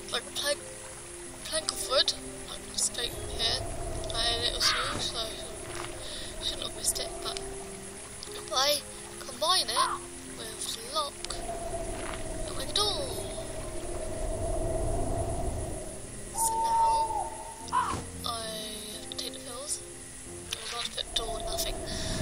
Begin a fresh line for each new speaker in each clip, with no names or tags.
like a plank of wood, like straight here, like a little shoe, so I shouldn't have missed it, but if I combine it with the lock, it'll make a door. So now, I have to take the pills. I was about to put door, nothing.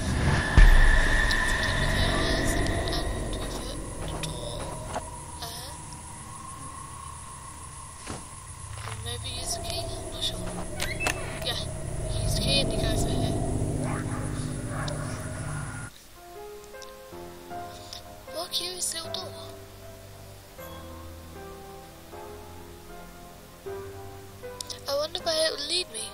Curious little door. I wonder where it will lead me.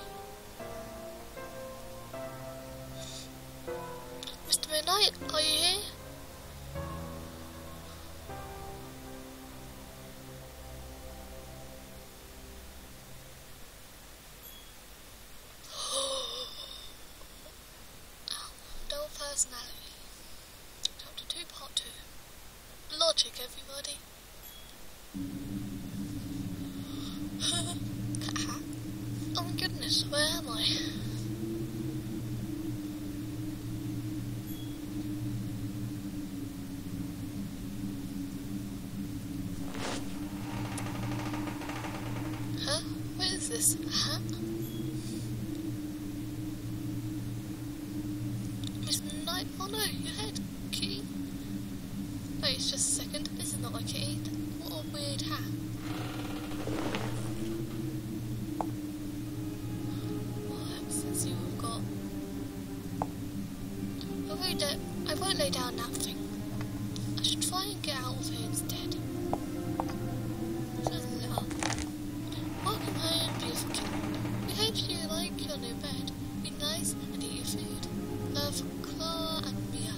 Mr. Midnight, are you here? Dull personality. Chapter 2, Part 2. Logic, everybody. Oh my goodness, where am I? Huh? What is this? Huh? Miss Midnight? Oh no, your head. Kitty. Wait, it's just a second. This is not like Kitty. What a weird hat. What since you've got... I won't lay down that thing. I should try and get out of here instead. Just lit up. Welcome home, beautiful kitten. We hope you like your new bed. Be nice and eat your food. Love, Clara and Mia.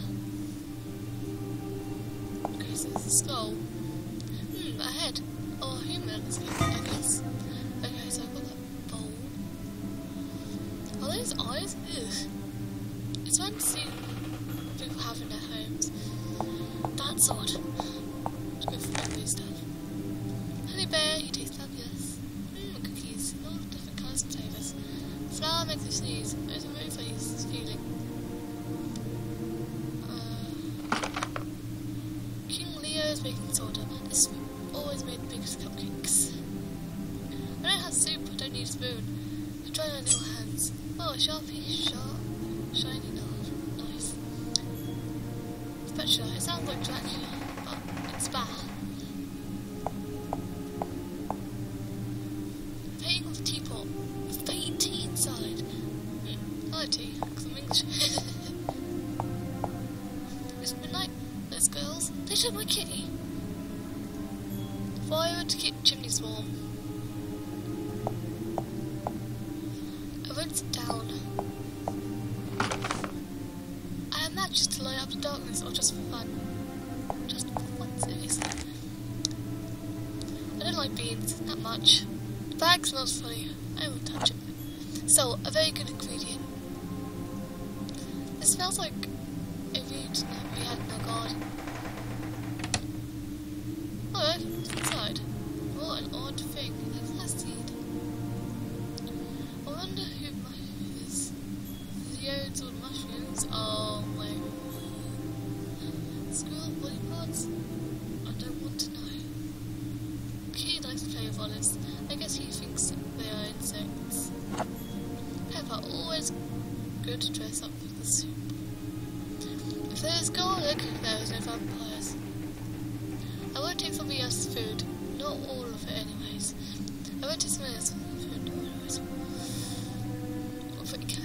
Okay, so there's a skull. A head. Or a human, I guess. Okay, so I've got that bowl. Are those eyes? Ugh. It's fun to see people have in their homes. That's odd. Let's go for lovely stuff. Honey bear, you taste fabulous. Cookies. All different colours and flavours. Flour makes you sneeze. It's a very funny feeling. King Leo's baking soda. This always made the biggest cupcakes. I don't have soup, I don't need a spoon. So try my little hands. Oh, a sharpie, sharp, shiny knife. Nice. Spatula, it sounds like Dracula, but it's bad. Painting with a teapot, with faint tea inside. I like tea, because I'm English. It's midnight, those girls, they took my kitty. Fire to keep chimneys warm. I won't sit down. I have matches to light up the darkness, or just for fun. Just for fun, seriously. I don't like beans that much. The bag smells funny. I won't touch it. So, a very good ingredient. It smells like a root that we had in our garden. Oh, what's inside? What an odd thing. Look at that seed. I wonder who is. Leodes or mushrooms? Oh my. Squirrel body parts? I don't want to know. Kitty likes to play with olives. I guess he thinks they are insects. Pepper, always good to dress up with the soup. If there is garlic, there is no vampires. I won't take somebody else's food. Not all of it anyways. I won't take somebody else's food anyways. What if I can?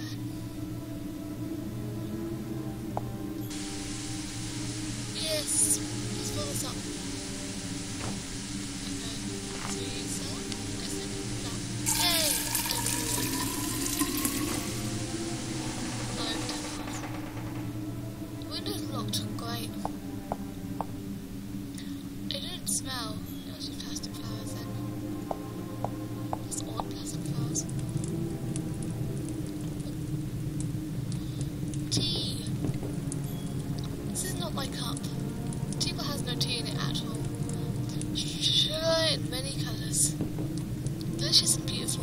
Yes! Let's fill this up. And then 3 cell. I said that. Yay! The window's locked. Great. It didn't smell. It was just plastic flowers then. That's odd, plastic flowers. Tea! This is not my cup. Teapot has no tea in it at all. Sugar in many colours. delicious and beautiful.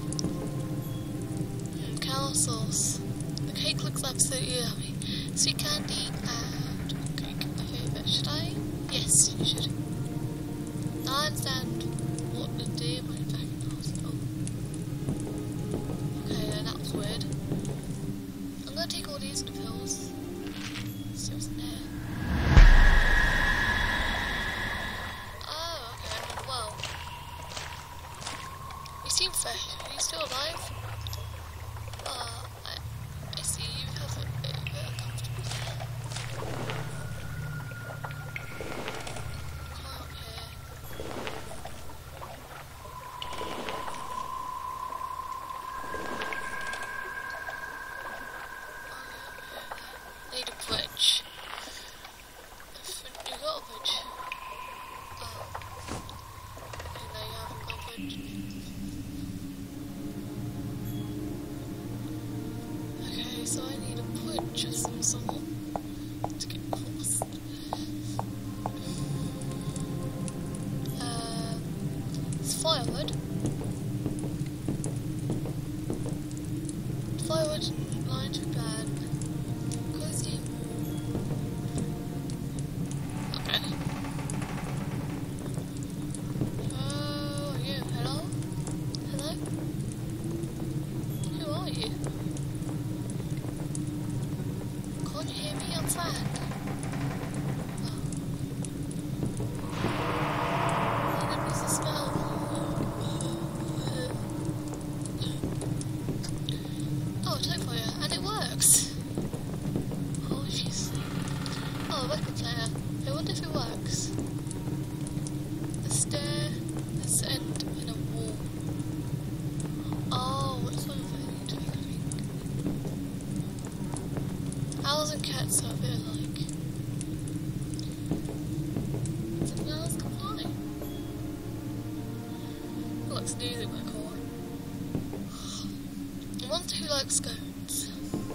Caramel sauce. The cake looks absolutely yummy. Sweet candy and cake. Okay, but should I? Yes, you should. Now I understand what the day went back in the hospital. Okay, that was weird. I'm gonna take all these pills. See what's in there. Oh, okay, well. You seem fresh. Are you still alive? I see you have a bit uncomfortable there. Come up here. I need a bridge. You got a bridge? Oh. Okay, no, you haven't got a bridge. Okay, so I need a bridge of some sort to get across. It's firewood. Firewood line too bad. Cozy. Okay. Oh, are you? Hello? Hello? Who are you? Can't you hear me? I'm fine. Oh, goodness, the smell. Oh, it's for you, and it works. Oh, jeez. Oh, a record player. I wonder if it works. The stair is end in a wall. Oh, it's over there. I think. Owls and cats are a bit alike. Something else can fly. Looks nearly my core. A monster who likes scones.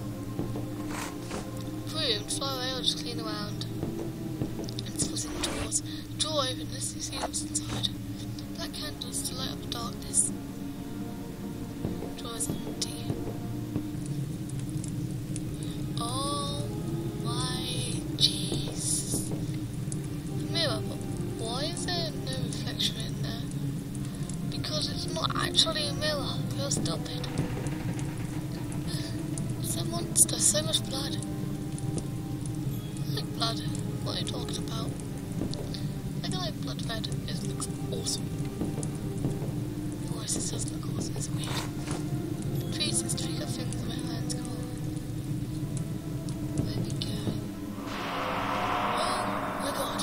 Pruned, fly away or just clean around. And fuzzy doors. Drawer open, let's see what's inside. Black candles to light up the darkness. Drawer is empty. Oh my jeez. A mirror, but why is there no reflection in there? Because it's not actually a mirror. You're stupid. It's a monster, so much blood. I like blood. What are you talking about? I like blood red. It looks awesome. Oh, this does look awesome. It's weird. Trees, there's 3 good things in my hands. Come on. Where are we going? Oh my god.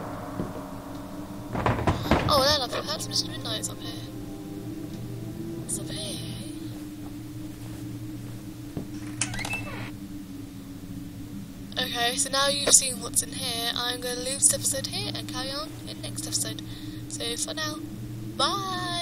Oh, that up. Perhaps Mr. Midnight's up here. It's up here. Okay, so now you've seen what's in here, I'm going to leave this episode here and carry on in the next episode. So for now, bye!